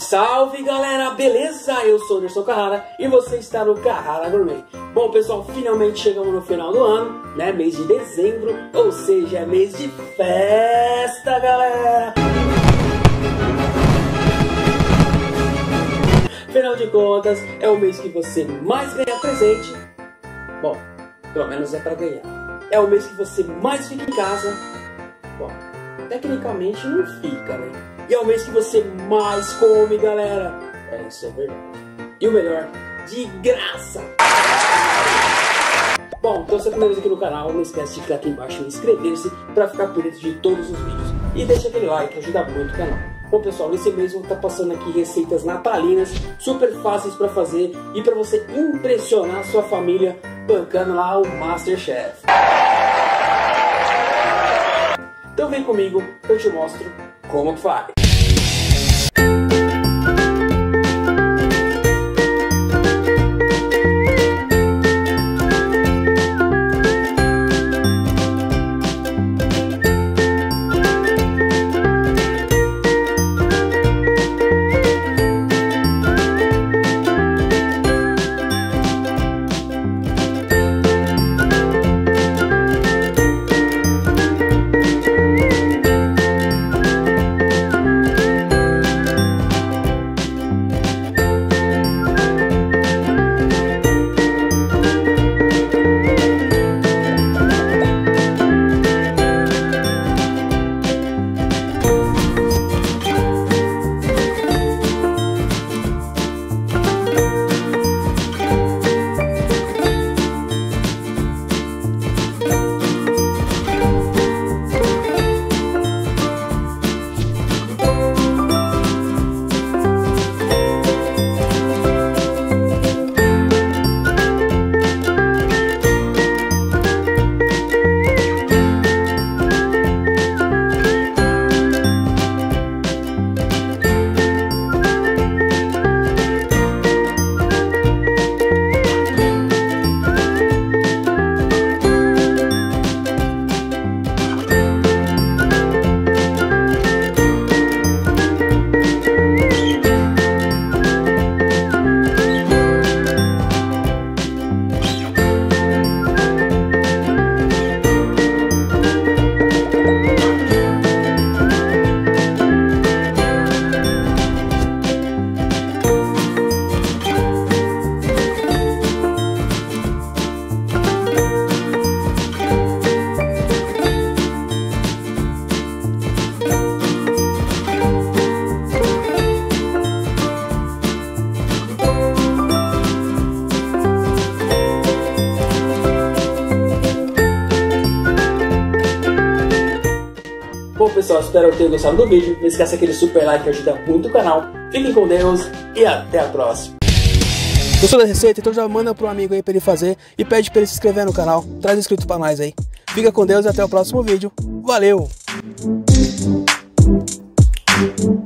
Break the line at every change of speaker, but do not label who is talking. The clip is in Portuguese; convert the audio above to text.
Salve galera, beleza? Eu sou o Anderson Carrara e você está no Carrara Gourmet. Bom pessoal, finalmente chegamos no final do ano, né? Mês de dezembro, ou seja, é mês de festa, galera! Afinal de contas, é o mês que você mais ganha presente. Bom, pelo menos é pra ganhar. É o mês que você mais fica em casa. Bom, tecnicamente não fica, né? E é o mês que você mais come, galera. É, isso é verdade. E o melhor, de graça. Bom, então se é a primeira vez aqui no canal, não esquece de clicar aqui embaixo e inscrever-se para ficar por dentro de todos os vídeos. E deixa aquele like, ajuda muito o canal. Bom pessoal, nesse mês eu vou estar passando aqui receitas natalinas, super fáceis para fazer e para você impressionar sua família bancando lá o Masterchef. Então vem comigo, eu te mostro como que faz. Bom pessoal, espero que tenham gostado do vídeo. Não esqueça aquele super like que ajuda muito o canal. Fiquem com Deus e até a próxima. Gostou da receita? Então já manda pro amigo aí pra ele fazer e pede pra ele se inscrever no canal. Traz inscrito pra nós aí. Fica com Deus e até o próximo vídeo. Valeu!